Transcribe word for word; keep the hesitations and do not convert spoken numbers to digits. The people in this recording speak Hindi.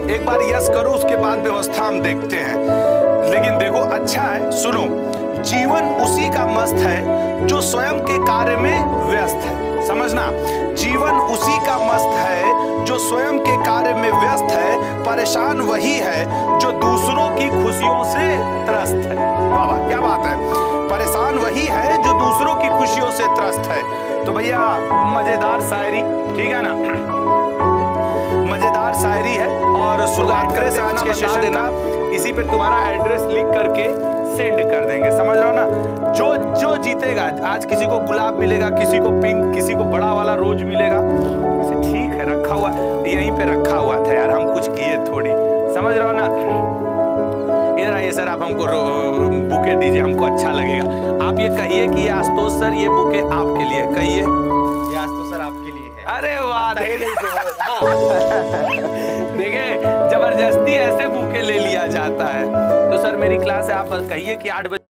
एक बार यस करो, उसके बाद व्यवस्था हम देखते हैं। लेकिन देखो अच्छा है, सुनो, जीवन उसी का मस्त है जो स्वयं के कार्य में व्यस्त है। समझना, जीवन उसी का मस्त है जो स्वयं के कार्य में व्यस्त है। परेशान वही है जो दूसरों की खुशियों से त्रस्त है। वाह वाह, क्या बात है। परेशान वही है जो दूसरों की खुशियों से त्रस्त है। तो भैया मजेदार शायरी, ठीक है ना, मजेदार शायरी है। और शुरुआत करें से आज के सेशन देना, इसी पे तुम्हारा एड्रेस लिख करके सेंड कर देंगे, समझ रहे हो ना। जो जो जीतेगा, आज किसी को गुलाब मिलेगा, किसी को पिंक, किसी को बड़ा वाला रोज मिलेगा। ठीक है, रखा हुआ यहीं पे रखा हुआ था यार, हम कुछ किए थोड़ी, समझ रहे हो ना। इधर आइए सर, आप हमको बुके दीजिए, हमको अच्छा लगेगा। आप ये कहिए कि ये आशुतोष सर, ये बुके आपके लिए, कहिए। ये आशुतोष सर आपके लिए है। अरे वाह, देखिए जबरदस्ती ऐसे बुके ले लिया जाता है। तो सर मेरी क्लास है, आप कहिए कि आठ बजे